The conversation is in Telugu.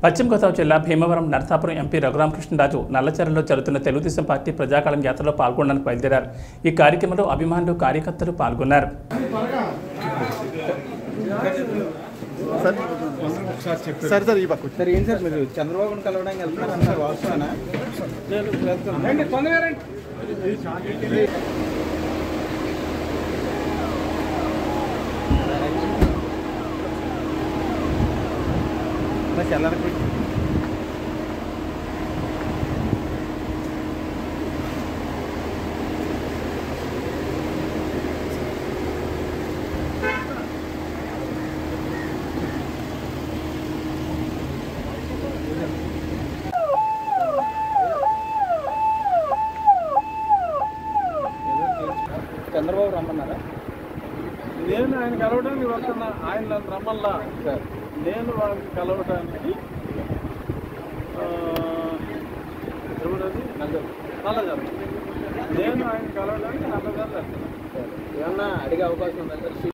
పశ్చిమ గోదావరి జిల్లా భీమవరం నరసాపురం ఎంపీ రఘురామకృష్ణరాజు నల్లచెరలో జరుగుతున్న తెలుగుదేశం పార్టీ ప్రజాకాలం యాత్రలో పాల్గొనడానికి బయలుదేరారు. ఈ కార్యక్రమంలో అభిమానులు, కార్యకర్తలు పాల్గొన్నారు. చంద్రబాబు కలవడానికి వెళ్తున్నారు వాస్తవేనా? చల్లరకు చంద్రబాబు రమ్మన్నారా? నేను ఆయన కలవడానికి వస్తున్నా. ఆయన నన్ను రమ్మల్లా. నేను వాళ్ళని కలవడానికి ఎవరది నల్లజారు. నేను ఆయన కలవడానికి నల్లజారు. ఏమన్నా అడిగే అవకాశం ఉందా?